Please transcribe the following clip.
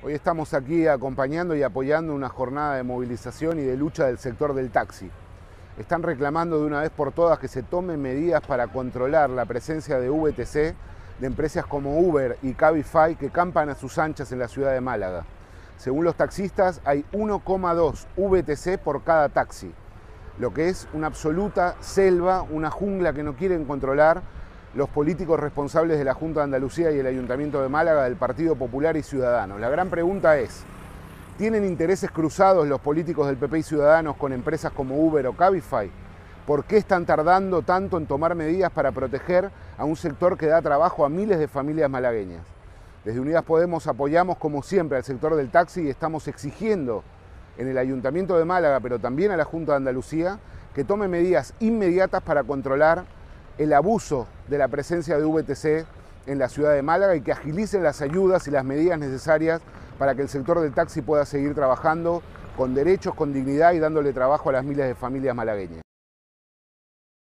Hoy estamos aquí acompañando y apoyando una jornada de movilización y de lucha del sector del taxi. Están reclamando de una vez por todas que se tomen medidas para controlar la presencia de VTC, de empresas como Uber y Cabify que campan a sus anchas en la ciudad de Málaga. Según los taxistas, hay 1,2 VTC por cada taxi, lo que es una absoluta selva, una jungla que no quieren controlar los políticos responsables de la Junta de Andalucía y el Ayuntamiento de Málaga, del Partido Popular y Ciudadanos. La gran pregunta es, ¿tienen intereses cruzados los políticos del PP y Ciudadanos con empresas como Uber o Cabify? ¿Por qué están tardando tanto en tomar medidas para proteger a un sector que da trabajo a miles de familias malagueñas? Desde Unidas Podemos apoyamos como siempre al sector del taxi y estamos exigiendo en el Ayuntamiento de Málaga, pero también a la Junta de Andalucía, que tome medidas inmediatas para controlar el abuso de la presencia de VTC en la ciudad de Málaga y que agilicen las ayudas y las medidas necesarias para que el sector del taxi pueda seguir trabajando con derechos, con dignidad y dándole trabajo a las miles de familias malagueñas.